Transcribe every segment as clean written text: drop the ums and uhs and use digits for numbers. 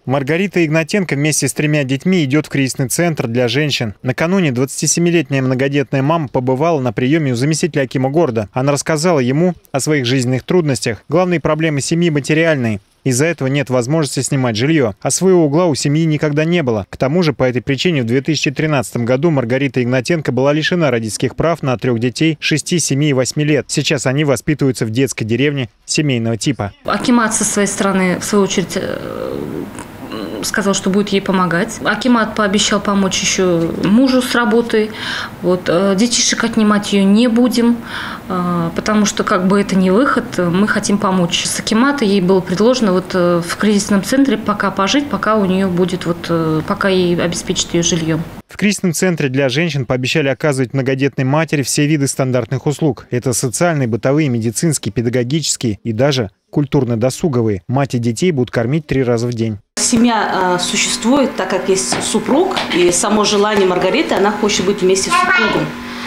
Маргарита Игнатенко вместе с 3 детьми идет в кризисный центр для женщин. Накануне 27-летняя многодетная мама побывала на приеме у заместителя акима города. Она рассказала ему о своих жизненных трудностях. Главные проблемы семьи материальные. Из-за этого нет возможности снимать жилье. А своего угла у семьи никогда не было. К тому же, по этой причине в 2013 году Маргарита Игнатенко была лишена родительских прав на 3 детей 6, 7 и 8 лет. Сейчас они воспитываются в детской деревне семейного типа. Акимат со своей стороны, в свою очередь, сказал, что будет ей помогать. Акимат пообещал помочь еще мужу с работой. Детишек отнимать ее не будем, потому что это не выход. Мы хотим помочь с акимата. Ей было предложено в кризисном центре пока пожить, пока у нее будет, пока ей обеспечат ее жильем. В кризисном центре для женщин пообещали оказывать многодетной матери все виды стандартных услуг. Это социальные, бытовые, медицинские, педагогические и даже культурно-досуговые. Мать и детей будут кормить 3 раза в день. Семья существует, так как есть супруг, и само желание Маргариты, она хочет быть вместе с супругом.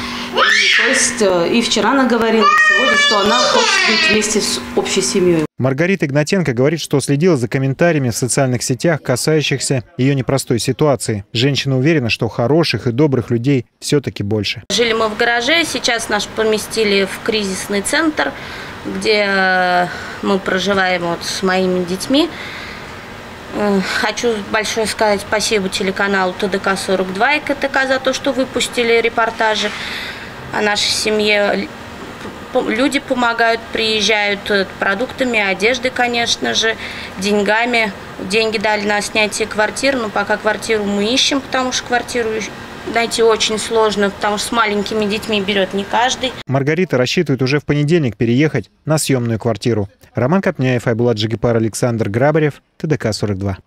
И вчера она говорила, сегодня, что она хочет быть вместе с общей семьей. Маргарита Игнатенко говорит, что следила за комментариями в социальных сетях, касающихся ее непростой ситуации. Женщина уверена, что хороших и добрых людей все-таки больше. Жили мы в гараже, сейчас нас поместили в кризисный центр, где мы проживаем с моими детьми. Хочу большое сказать спасибо телеканалу ТДК-42 и КТК за то, что выпустили репортажи о нашей семье. Люди помогают, приезжают продуктами, одеждой, конечно же, деньгами. Деньги дали на снятие квартиры, но пока квартиру мы ищем, потому что квартиру найти очень сложно, потому что с маленькими детьми берет не каждый. Маргарита рассчитывает уже в понедельник переехать на съемную квартиру. Роман Копняев, Айбулат Джигипар, Александр Грабарев, ТДК-42.